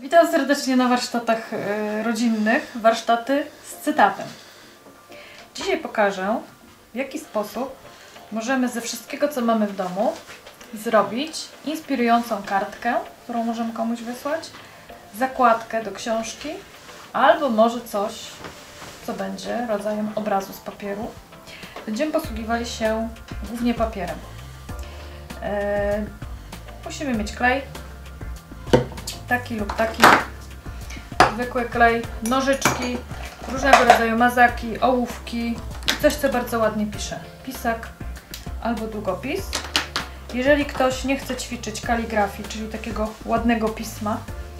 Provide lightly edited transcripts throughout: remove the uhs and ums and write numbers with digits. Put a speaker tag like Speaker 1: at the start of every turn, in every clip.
Speaker 1: Witam serdecznie na warsztatach rodzinnych, warsztaty z cytatem. Dzisiaj pokażę, w jaki sposób możemy ze wszystkiego, co mamy w domu, zrobić inspirującą kartkę, którą możemy komuś wysłać, zakładkę do książki, albo może coś, co będzie rodzajem obrazu z papieru. Będziemy posługiwali się głównie papierem. Musimy mieć klej, taki lub taki, zwykły klej, nożyczki, różnego rodzaju mazaki, ołówki i coś, co bardzo ładnie pisze. Pisak albo długopis. Jeżeli ktoś nie chce ćwiczyć kaligrafii, czyli takiego ładnego pisma,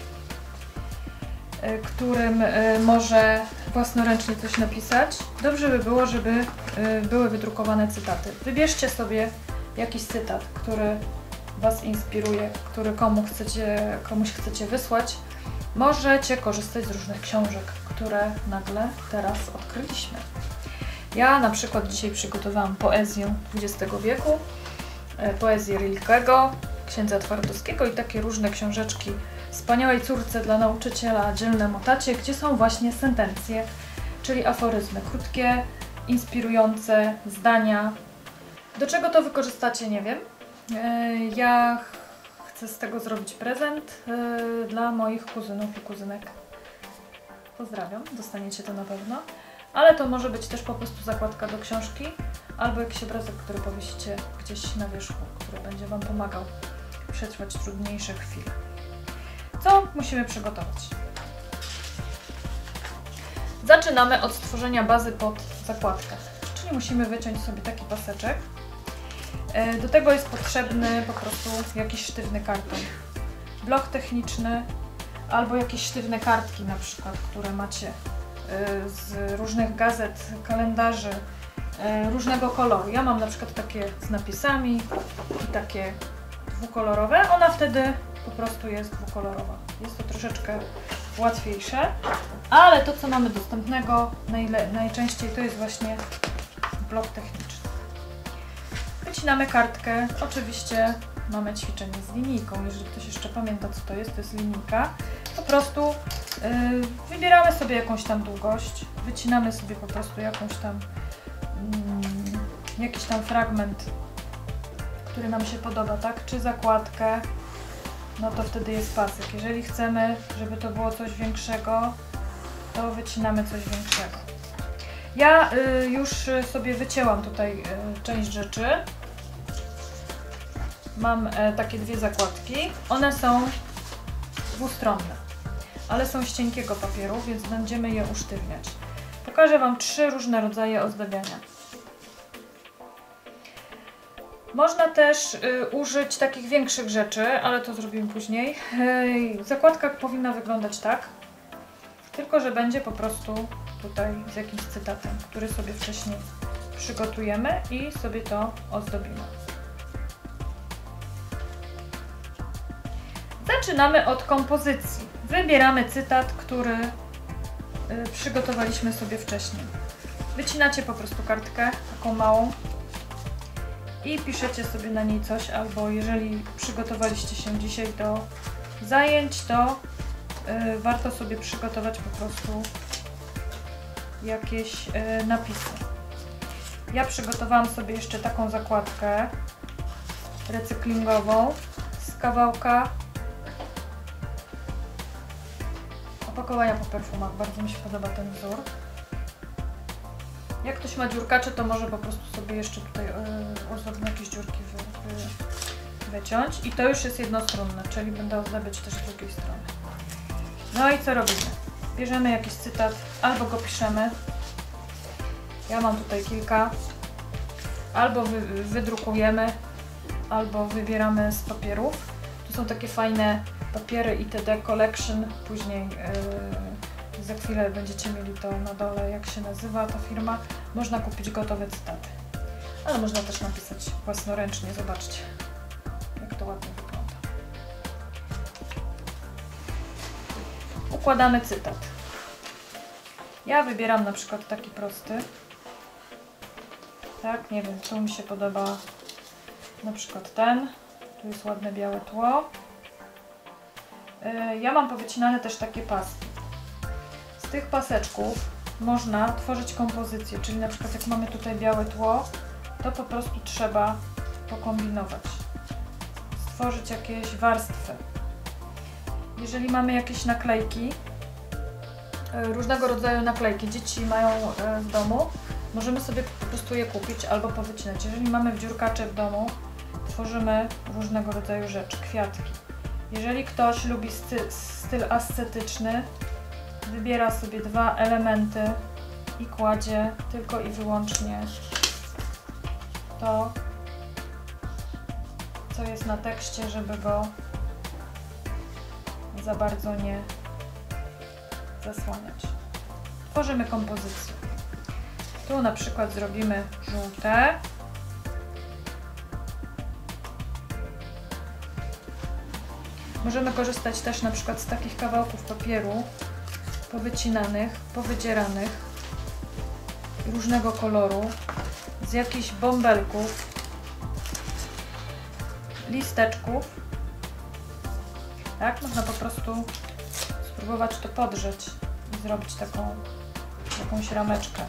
Speaker 1: którym może własnoręcznie coś napisać, dobrze by było, żeby były wydrukowane cytaty. Wybierzcie sobie jakiś cytat, który Was inspiruje, który komuś chcecie wysłać. Możecie korzystać z różnych książek, które nagle teraz odkryliśmy. Ja na przykład dzisiaj przygotowałam poezję XX wieku, poezję Rilkego, księdza Twardowskiego i takie różne książeczki Wspaniałej córce dla nauczyciela, dzielnemu tacie, gdzie są właśnie sentencje, czyli aforyzmy, krótkie, inspirujące zdania. Do czego to wykorzystacie, nie wiem. Ja chcę z tego zrobić prezent dla moich kuzynów i kuzynek. Pozdrawiam, dostaniecie to na pewno. Ale to może być też po prostu zakładka do książki albo jakiś obrazek, który powiesicie gdzieś na wierzchu, który będzie Wam pomagał przetrwać trudniejsze chwile. Co musimy przygotować? Zaczynamy od stworzenia bazy pod zakładkę, czyli musimy wyciąć sobie taki paseczek. Do tego jest potrzebny po prostu jakiś sztywny karton, blok techniczny albo jakieś sztywne kartki na przykład, które macie z różnych gazet, kalendarzy różnego koloru. Ja mam na przykład takie z napisami i takie dwukolorowe. Ona wtedy po prostu jest dwukolorowa. Jest to troszeczkę łatwiejsze, ale to, co mamy dostępnego najczęściej, to jest właśnie blok techniczny. Wycinamy kartkę. Oczywiście mamy ćwiczenie z linijką. Jeżeli ktoś jeszcze pamięta, co to jest linijka. Po prostu wybieramy sobie jakąś tam długość, wycinamy sobie po prostu jakąś tam jakiś tam fragment, który nam się podoba, tak? Czy zakładkę, no to wtedy jest pasek. Jeżeli chcemy, żeby to było coś większego, to wycinamy coś większego. Ja już sobie wycięłam tutaj część rzeczy. Mam takie dwie zakładki. One są dwustronne, ale są z cienkiego papieru, więc będziemy je usztywniać. Pokażę Wam 3 różne rodzaje ozdabiania. Można też użyć takich większych rzeczy, ale to zrobimy później. Zakładka powinna wyglądać tak, tylko że będzie po prostu tutaj z jakimś cytatem, który sobie wcześniej przygotujemy i sobie to ozdobimy. Zaczynamy od kompozycji. Wybieramy cytat, który przygotowaliśmy sobie wcześniej. Wycinacie po prostu kartkę, taką małą, i piszecie sobie na niej coś, albo jeżeli przygotowaliście się dzisiaj do zajęć, to warto sobie przygotować po prostu jakieś napisy. Ja przygotowałam sobie jeszcze taką zakładkę recyklingową z kawałka opakowania po perfumach. Bardzo mi się podoba ten wzór. Jak ktoś ma dziurkacze, to może po prostu sobie jeszcze tutaj ozdobne jakieś dziurki wyciąć. I to już jest jednostronne, czyli będę ozdabiać też z drugiej strony. No i co robimy? Bierzemy jakiś cytat, albo go piszemy. Ja mam tutaj kilka. Albo wydrukujemy, albo wybieramy z papierów. Tu są takie fajne papiery ITD Collection. Później za chwilę będziecie mieli to na dole, jak się nazywa ta firma. Można kupić gotowe cytaty, ale można też napisać własnoręcznie. Zobaczcie, jak to ładnie wygląda. Układamy cytat. Ja wybieram na przykład taki prosty. Tak, nie wiem, co mi się podoba. Na przykład ten. Tu jest ładne białe tło. Ja mam powycinane też takie paski. Z tych paseczków można tworzyć kompozycję, czyli na przykład jak mamy tutaj białe tło, to po prostu trzeba pokombinować, stworzyć jakieś warstwy. Jeżeli mamy jakieś naklejki, różnego rodzaju naklejki, dzieci mają w domu, możemy sobie po prostu je kupić albo powycinać. Jeżeli mamy dziurkacze w domu, tworzymy różnego rodzaju rzeczy, kwiatki. Jeżeli ktoś lubi styl ascetyczny, wybiera sobie 2 elementy i kładzie tylko i wyłącznie to, co jest na tekście, żeby go za bardzo nie zasłaniać. Tworzymy kompozycję. Tu na przykład zrobimy żółte. Możemy korzystać też na przykład z takich kawałków papieru powycinanych, powydzieranych, różnego koloru, z jakichś bąbelków, listeczków. Tak, można po prostu spróbować to podrzeć i zrobić jakąś rameczkę.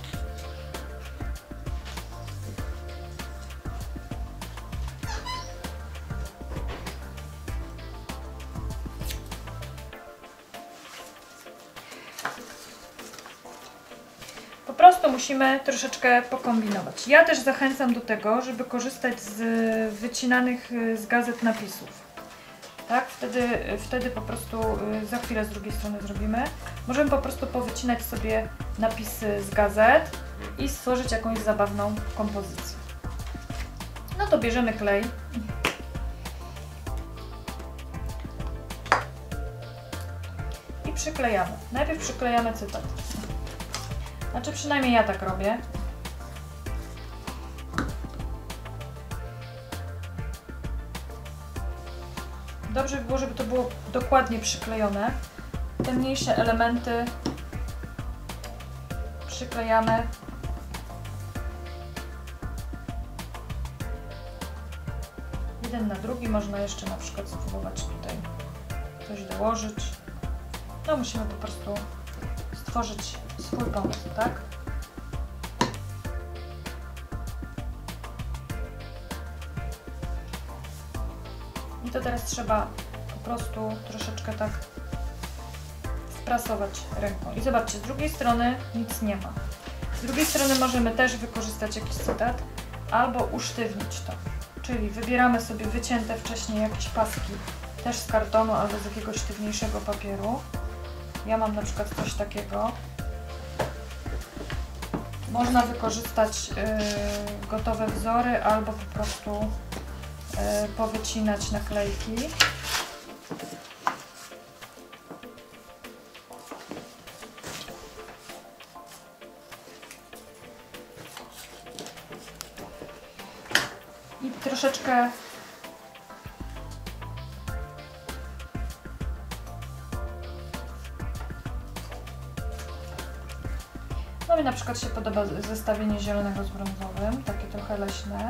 Speaker 1: Po prostu musimy troszeczkę pokombinować. Ja też zachęcam do tego, żeby korzystać z wycinanych z gazet napisów. Tak, wtedy po prostu za chwilę z drugiej strony zrobimy. Możemy po prostu powycinać sobie napisy z gazet i stworzyć jakąś zabawną kompozycję. No to bierzemy klej. I przyklejamy. Najpierw przyklejamy cytat. Znaczy przynajmniej ja tak robię. Dobrze by było, żeby to było dokładnie przyklejone. Te mniejsze elementy przyklejamy jeden na drugi. Można jeszcze na przykład spróbować tutaj coś dołożyć. No musimy po prostu stworzyć swój pomysł, tak? I to teraz trzeba po prostu troszeczkę tak sprasować ręką. I zobaczcie, z drugiej strony nic nie ma. Z drugiej strony możemy też wykorzystać jakiś cytat albo usztywnić to. Czyli wybieramy sobie wycięte wcześniej jakieś paski, też z kartonu albo z jakiegoś sztywniejszego papieru. Ja mam na przykład coś takiego. Można wykorzystać gotowe wzory albo po prostu powycinać naklejki. I troszeczkę no mi na przykład się podoba zestawienie zielonego z brązowym, takie trochę leśne.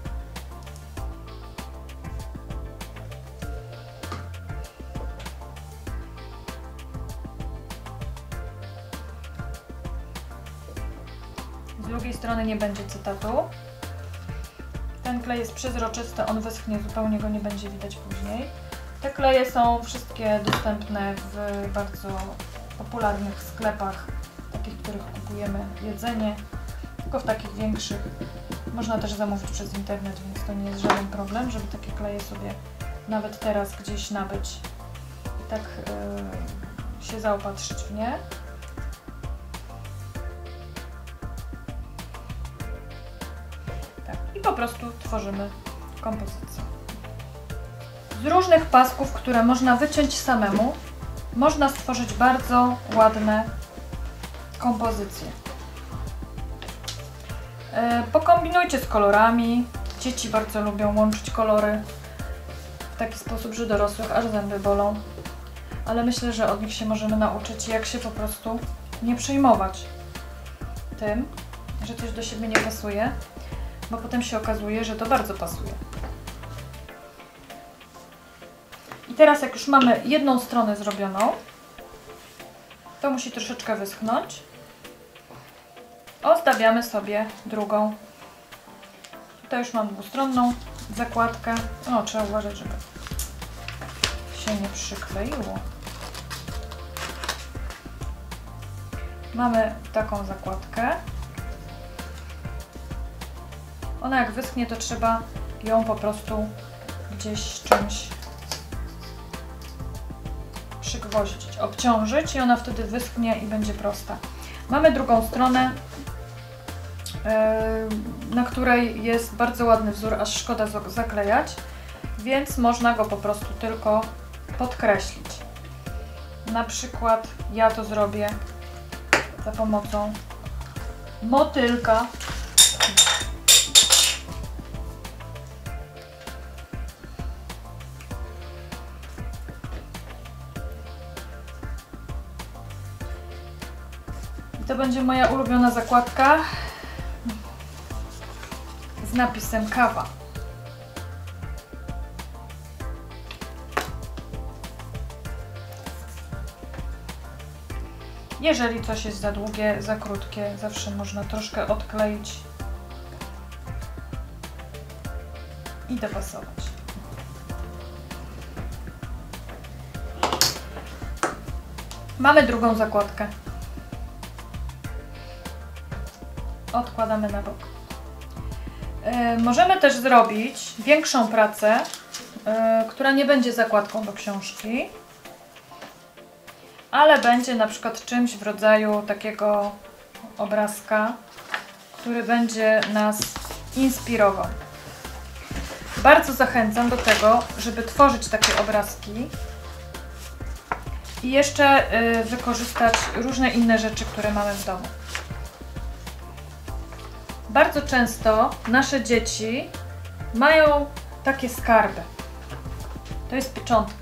Speaker 1: Z drugiej strony nie będzie cytatu. Ten klej jest przezroczysty, on wyschnie, zupełnie go nie będzie widać później. Te kleje są wszystkie dostępne w bardzo popularnych sklepach, takich, w których kupujemy jedzenie, tylko w takich większych. Można też zamówić przez internet, więc to nie jest żaden problem, żeby takie kleje sobie nawet teraz gdzieś nabyć i tak się zaopatrzyć w nie. Tak, i po prostu tworzymy kompozycję. Z różnych pasków, które można wyciąć samemu, można stworzyć bardzo ładne kompozycje. Pokombinujcie z kolorami. Dzieci bardzo lubią łączyć kolory w taki sposób, że dorosłych aż zęby bolą. Ale myślę, że od nich się możemy nauczyć, jak się po prostu nie przejmować tym, że coś do siebie nie pasuje, bo potem się okazuje, że to bardzo pasuje. I teraz jak już mamy jedną stronę zrobioną, to musi troszeczkę wyschnąć. Ozdabiamy sobie drugą. Tutaj już mam dwustronną zakładkę. O, trzeba uważać, żeby się nie przykleiło. Mamy taką zakładkę. Ona jak wyschnie, to trzeba ją po prostu gdzieś czymś przygwoździć, obciążyć i ona wtedy wyschnie i będzie prosta. Mamy drugą stronę, na której jest bardzo ładny wzór, aż szkoda zaklejać, więc można go po prostu tylko podkreślić. Na przykład ja to zrobię za pomocą motylka. I to będzie moja ulubiona zakładka z napisem kawa. Jeżeli coś jest za długie, za krótkie, zawsze można troszkę odkleić i dopasować. Mamy drugą zakładkę. Odkładamy na bok. Możemy też zrobić większą pracę, która nie będzie zakładką do książki, ale będzie na przykład czymś w rodzaju takiego obrazka, który będzie nas inspirował. Bardzo zachęcam do tego, żeby tworzyć takie obrazki i jeszcze wykorzystać różne inne rzeczy, które mamy w domu. Bardzo często nasze dzieci mają takie skarby. To jest pieczątka.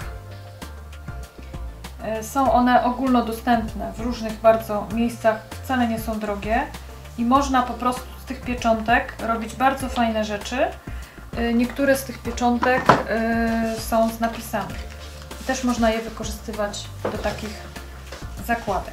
Speaker 1: Są one ogólnodostępne w różnych bardzo miejscach, wcale nie są drogie i można po prostu z tych pieczątek robić bardzo fajne rzeczy. Niektóre z tych pieczątek są z napisami. Też można je wykorzystywać do takich zakładek.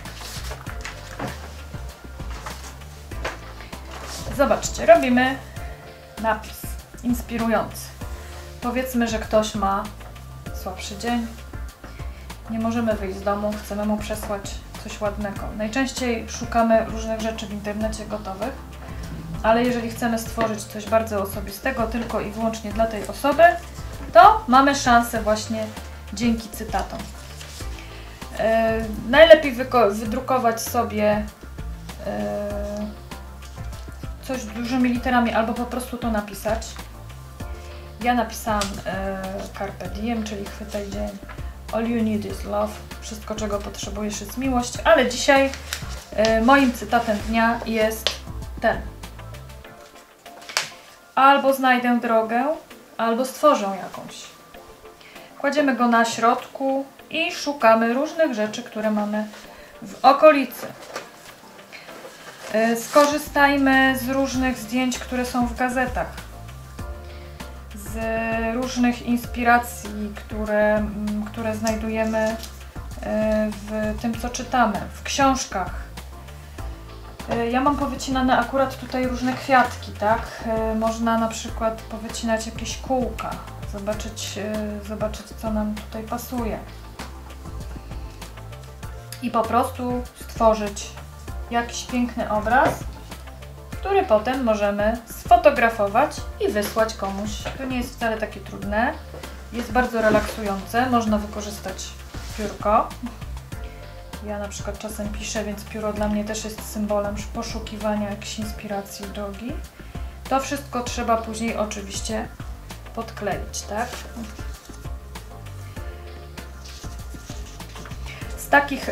Speaker 1: Zobaczcie, robimy napis inspirujący. Powiedzmy, że ktoś ma słabszy dzień, nie możemy wyjść z domu, chcemy mu przesłać coś ładnego. Najczęściej szukamy różnych rzeczy w internecie gotowych, ale jeżeli chcemy stworzyć coś bardzo osobistego, tylko i wyłącznie dla tej osoby, to mamy szansę właśnie dzięki cytatom. Najlepiej wydrukować sobie coś dużymi literami albo po prostu to napisać. Ja napisałam Carpe Diem, czyli chwytaj dzień. All you need is love. Wszystko, czego potrzebujesz, jest miłość. Ale dzisiaj moim cytatem dnia jest ten. Albo znajdę drogę, albo stworzę jakąś. Kładziemy go na środku i szukamy różnych rzeczy, które mamy w okolicy. Skorzystajmy z różnych zdjęć, które są w gazetach, z różnych inspiracji, które znajdujemy w tym, co czytamy, w książkach. Ja mam powycinane akurat tutaj różne kwiatki, tak? Można na przykład powycinać jakieś kółka, zobaczyć, co nam tutaj pasuje. I po prostu stworzyć jakiś piękny obraz, który potem możemy sfotografować i wysłać komuś. To nie jest wcale takie trudne, jest bardzo relaksujące, można wykorzystać piórko. Ja na przykład czasem piszę, więc pióro dla mnie też jest symbolem poszukiwania jakiejś inspiracji, drogi. To wszystko trzeba później oczywiście podkleić, tak? Z takich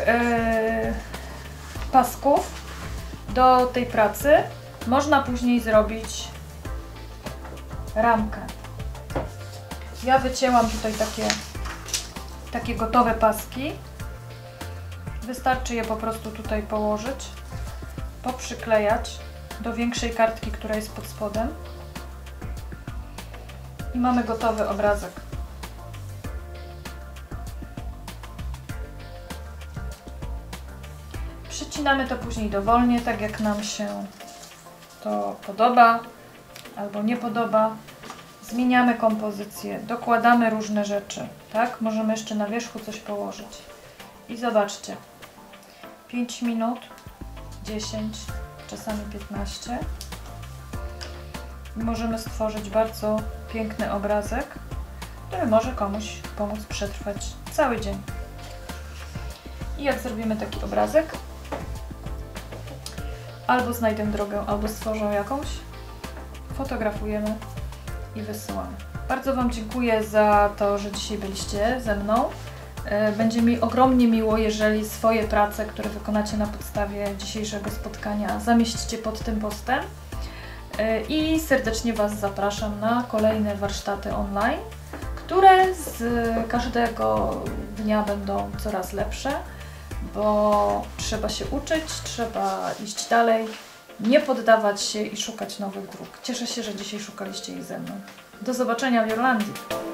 Speaker 1: pasków do tej pracy można później zrobić ramkę. Ja wycięłam tutaj takie gotowe paski. Wystarczy je po prostu tutaj położyć, poprzyklejać do większej kartki, która jest pod spodem i mamy gotowy obrazek. Przycinamy to później dowolnie, tak jak nam się to podoba albo nie podoba. Zmieniamy kompozycję, dokładamy różne rzeczy, tak? Możemy jeszcze na wierzchu coś położyć. I zobaczcie, 5 minut, 10, czasami 15. I możemy stworzyć bardzo piękny obrazek, który może komuś pomóc przetrwać cały dzień. I jak zrobimy taki obrazek, albo znajdę drogę, albo stworzę jakąś, fotografujemy i wysyłamy. Bardzo Wam dziękuję za to, że dzisiaj byliście ze mną. Będzie mi ogromnie miło, jeżeli swoje prace, które wykonacie na podstawie dzisiejszego spotkania, zamieścicie pod tym postem. I serdecznie Was zapraszam na kolejne warsztaty online, które z każdego dnia będą coraz lepsze, bo trzeba się uczyć, trzeba iść dalej, nie poddawać się i szukać nowych dróg. Cieszę się, że dzisiaj szukaliście ich ze mną. Do zobaczenia w Jorlandii!